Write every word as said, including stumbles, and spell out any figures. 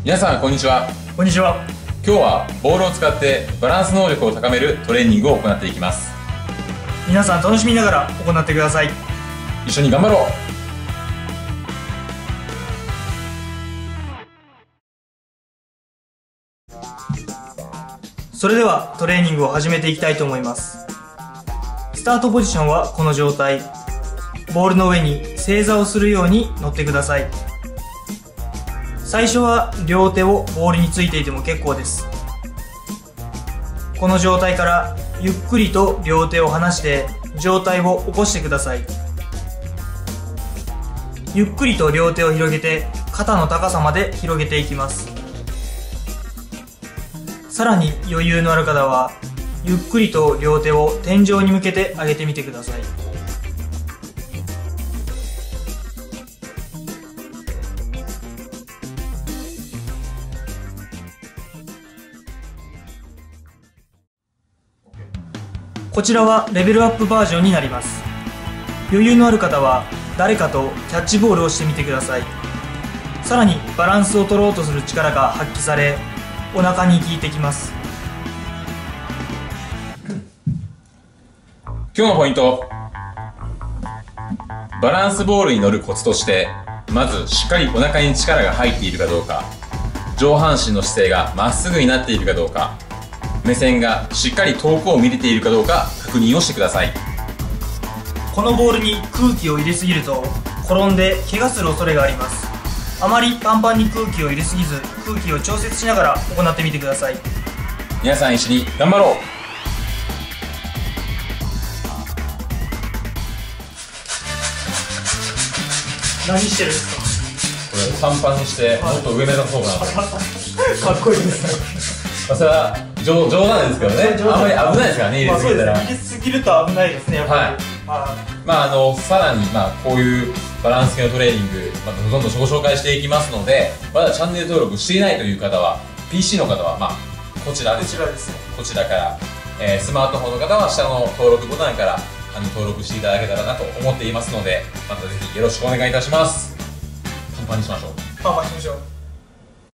皆さんこんにちは。 こんにちは。 今日はボールを使ってバランス能力を高めるトレーニングを行っていきます。 皆さん楽しみながら行ってください。 一緒に頑張ろう。 それではトレーニングを始めていきたいと思います。スタートポジションはこの状態。ボールの上に正座をするように乗ってください。最初は両手をボールについていても結構です。この状態からゆっくりと両手を離して上体を起こしてください。ゆっくりと両手を広げて肩の高さまで広げていきます。さらに余裕のある方はゆっくりと両手を天井に向けて上げてみてください。こちらはレベルアップバージョンになります。余裕のある方は誰かとキャッチボールをしてみてください。さらにバランスを取ろうとする力が発揮されお腹に効いてきます。 今日のポイント。バランスボールに乗るコツとして、まずしっかりお腹に力が入っているかどうか、上半身の姿勢がまっすぐになっているかどうか、目線がしっかり遠くを見れているかどうか確認をしてください。 このボールに空気を入れすぎると転んで怪我する恐れがあります。あまりパンパンに空気を入れすぎず空気を調節しながら行ってみてください。 皆さん一緒に頑張ろう。 何してるんですこれパンパンにしてもっと上目指そうかなと。 かかっこいいですね。 まあそれは冗冗談ですけどね。あんまり危ないですからね、入れすぎたら。 まあそうですね、入れすぎると危ないですね、やっぱり。 はい。まああのさらにまあこういうバランス系のトレーニング、またどんどんご紹介していきますので、まだチャンネル登録していないという方は ピーシー の方はまあこちらです。 こちらですね。 こちらから、えー、スマートフォンの方は下の登録ボタンからあの登録していただけたらなと思っていますので、またぜひよろしくお願いいたします。パンパンにしましょう。 パンパンしましょう。